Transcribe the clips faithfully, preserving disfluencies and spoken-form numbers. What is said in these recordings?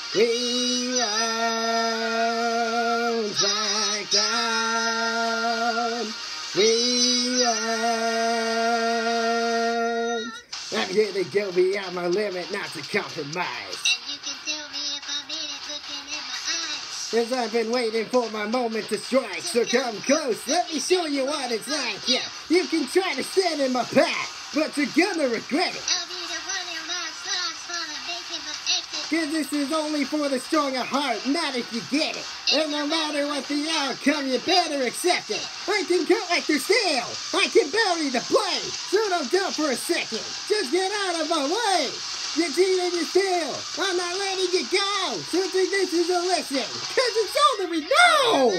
We won't back down. We won't. I'm here to go beyond my limit, not to compromise. And you can tell me if I mean it looking in my eyes. Cause I've been waiting for my moment to strike. So come close, let me show you what it's like. Yeah, you can try to stand in my path, but you're gonna regret it. I'll be the one in my socks for the making of exit. Cause this is only for the strong of heart, not if you get it. And no matter what the outcome, you better accept it. I can cut like they're stale, I can bury the play. So don't doubt for a second, just get out of my way. You cheated, you fail, I'm not letting you go. So think this is a lesson, cause it's all that we know.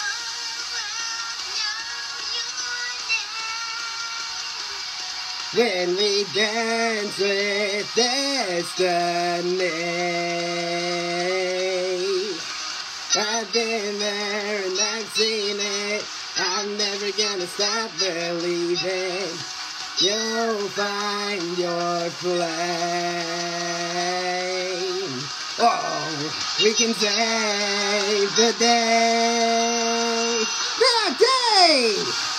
When we dance with destiny, I've been there and I've seen it. I'm never gonna stop believing. You'll find your flame. Oh, we can save the day. The day!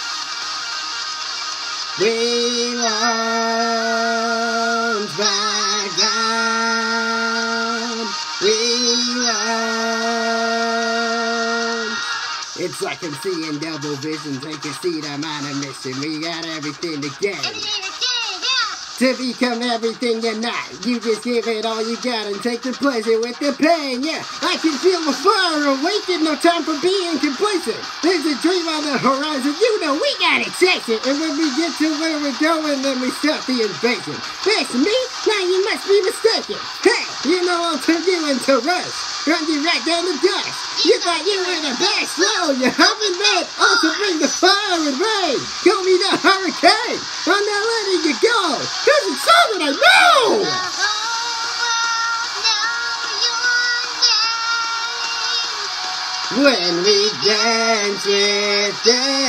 We won't back down. We won't. It's like I'm seeing double vision. Take a seat, I'm on a mission. We got everything to gain. To become everything you're not. You just give it all you got and take the pleasure with the pain. Yeah, I can feel the fire awaken. No time for being complacent. There's a dream on the horizon. You know we gotta chase it. And when we get to where we're going, then we start the invasion. That's me? Now you must be mistaken. Hey, you know I'll turn you into rust. Run you right down the dust. You thought you were the best. No, you haven't met. Also bring the fire and rain. Call me the hurricane. I'm not letting you go. Cause it's all that I know. When we dance with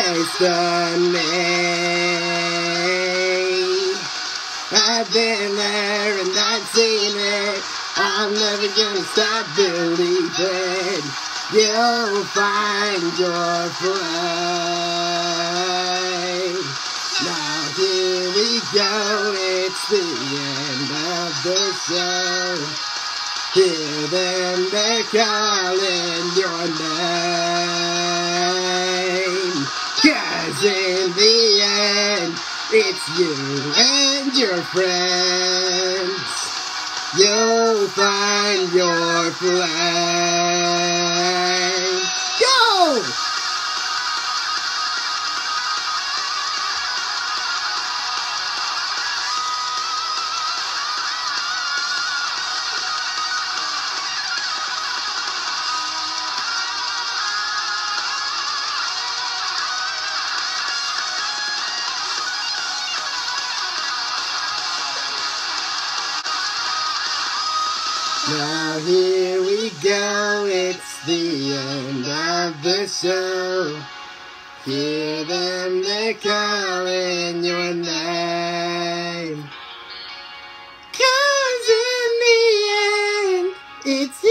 destiny, I've been there and I've seen it. I'm never gonna stop believing. You'll find your flame. Now here we go, it's the end of the show. Hear them, they're calling your name. Cause in the end, it's you and your friends. You'll find your flame. Go! Now here we go, it's the end of the show. Hear them, they're calling your name. Cause in the end, it's